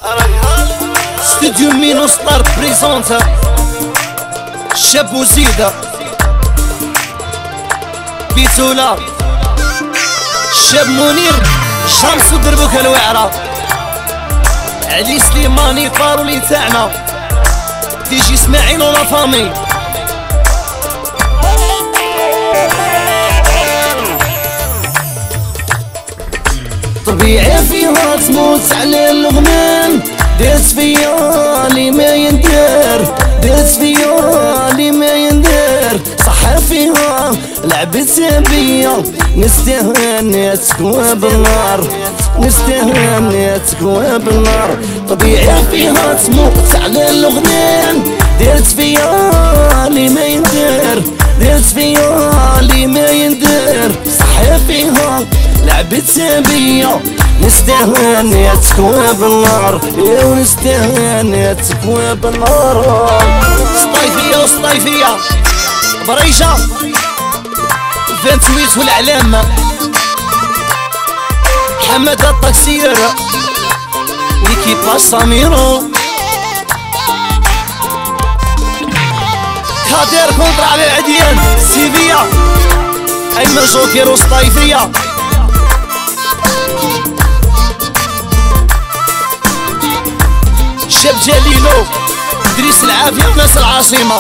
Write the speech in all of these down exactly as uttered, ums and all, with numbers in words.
ستوديو مينو ستار بريزونتا شاب وزيدة بيتولا شاب منير شمس ودربوك الوعرة علي سليماني طارولي تاعنا ديجي اسماعيل ولا فامي طبيعي فيها تموت على الغمام ديت فيا لي ما يندير ديت فيا لي ما يندير صح فيها لعبت بيا نستهنى تكوى بالنار نستهنى تكوى بالنار طبيعي فيها تموت على الغنام ديت فيا لي ما يندير ديت فيا لي ما يندير صح فيها لعبت بيا نستهنى تكوى بالنار يا ونستهنى تكوى بالنار سطيفية وسطيفية بريشة فانتويت والعلامة حمد الطكسير ليكيباج سميرو كادير كونتر على العديان سيفية أيمن جوكر وسطيفية شاب جليلو دريس العافية وناس العاصمة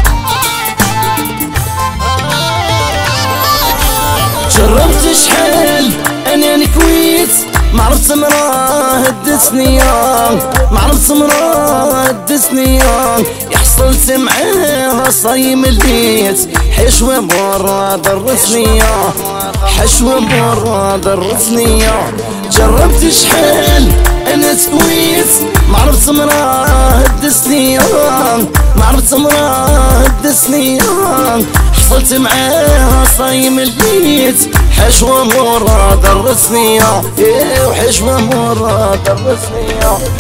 جربت شحال انا نكويت معرفت مراه هدتني معرفت مراه هدتني حصلت معاها صايم الليت حشوة مرة ضرتني حشوة مرة ضرتني جربت شحال انا تكويت معرفت مراه هدتني معرفت مراه هدتني حصلت معاها صايم الليت حشوة مرة ضرتني ايه وحشوة مرة ضرتني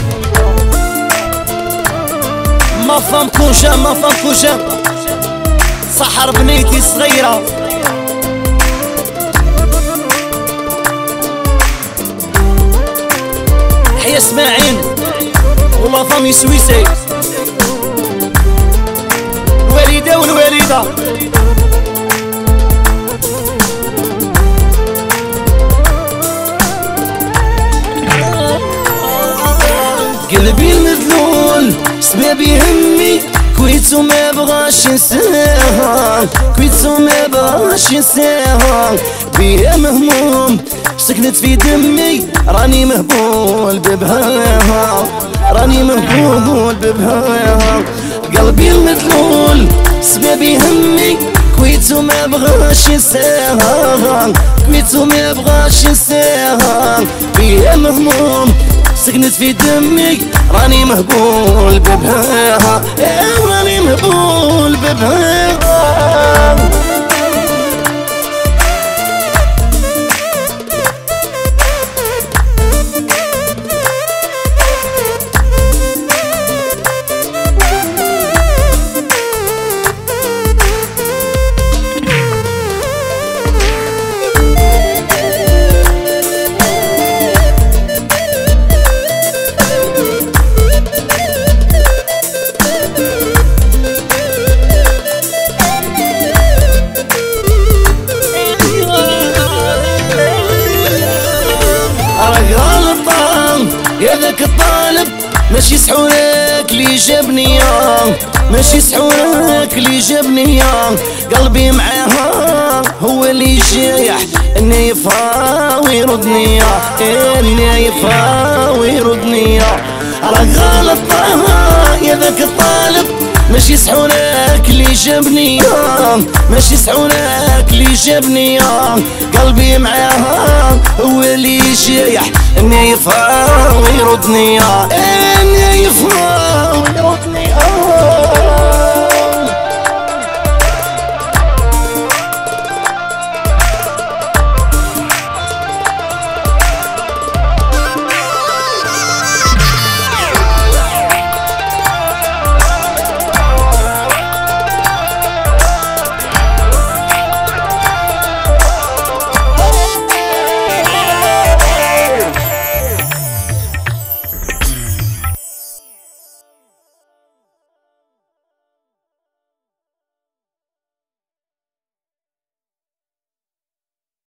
ما فهمكوش ما فهمكوش سحر بنيتي صغيرة حيا اسماعيل والله فامي سويسي الوالدة والوالدة قلبي المذلول سباب يهمي كويتو ما بغاش نساها كويتو ما بغاش نساها بيا مهموم سكنت في دمي راني مهبول ببهاها راني مهبول ببهاها قلبي المذلول سباب يهمي كويتو ما بغاش نساها كويتو ما بغاش نساها بيا مهموم سكنت في دمي راني مهبول ببهاها ايه راني مهبول ببهاها يا ذاك الطالب ماشي سحورك اللي جابني ماشي سحورك اللي جابني قلبي معاها هو اللي جايح نايفها ويردني نايفها ويردني راك غلط يا ذاك الطالب ماشي سحورك اللي جابني ماشي سحورك اللي جابني قلبي معاها هو اللي جايح نايفها ويردني نايفها ويردني